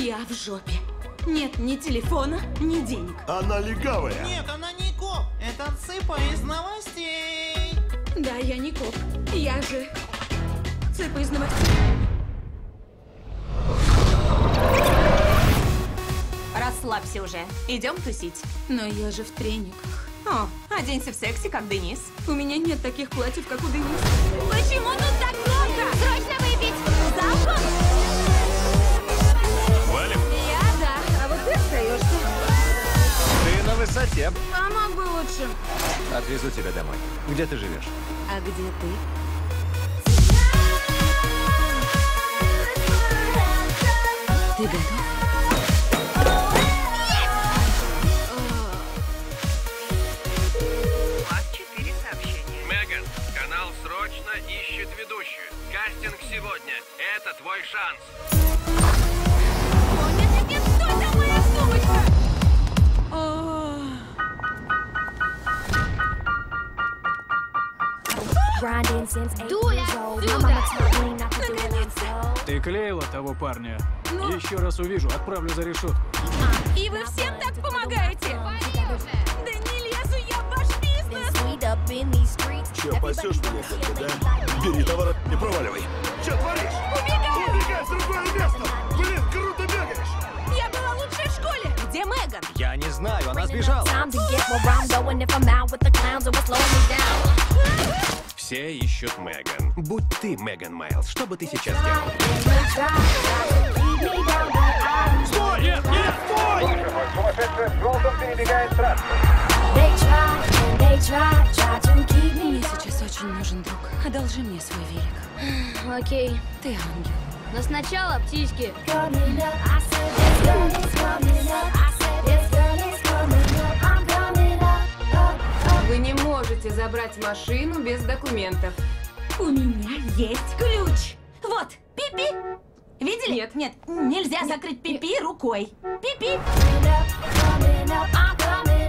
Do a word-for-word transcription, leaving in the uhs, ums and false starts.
Я в жопе. Нет ни телефона, ни денег. Она легавая. Нет, она не коп. Это Цыпа из новостей. Да, я не коп. Я же Цыпа из новостей. Расслабься уже. Идем тусить. Но я же в трениках. О, оденься в секси, как Денис. У меня нет таких платьев, как у Денис. Почему тут так много? Срочно выпить! Залпом! Валим. Я да, а вот ты остаешься. Ты на высоте. А мог бы лучше. Отвезу тебя домой. Где ты живешь? А где ты? Ты готов? Меган, канал срочно ищет ведущую. Кастинг сегодня. Это твой шанс. О, нет, нет, нет, стой, там моя сумочка! Дуля, сюда! Ты клеила того парня? Еще раз увижу, отправлю за решетку. И вы всем так помогаете? Да не лезу я в ваш бизнес! Че, пасешь меня где-то, да? Бери товар, не проваливай. Че творишь? Убегаю! Убегай в другое место! Блин, круто бегаешь! Я была лучшей в школе! Где Меган? Я не знаю, она сбежала. Все ищут Меган. Будь ты Меган Майлз, что бы ты сейчас делал? Стой! Нет, нет, стой! Сумасшедший в желтом перебегает трасс. Мне сейчас очень нужен друг. Одолжи мне свой велик. Окей, Ты ангел. но сначала птички. Вы не можете забрать машину без документов. У меня есть ключ. Вот, пипи. Видели? Нет. Нет, нельзя закрыть пипи рукой. Пипи.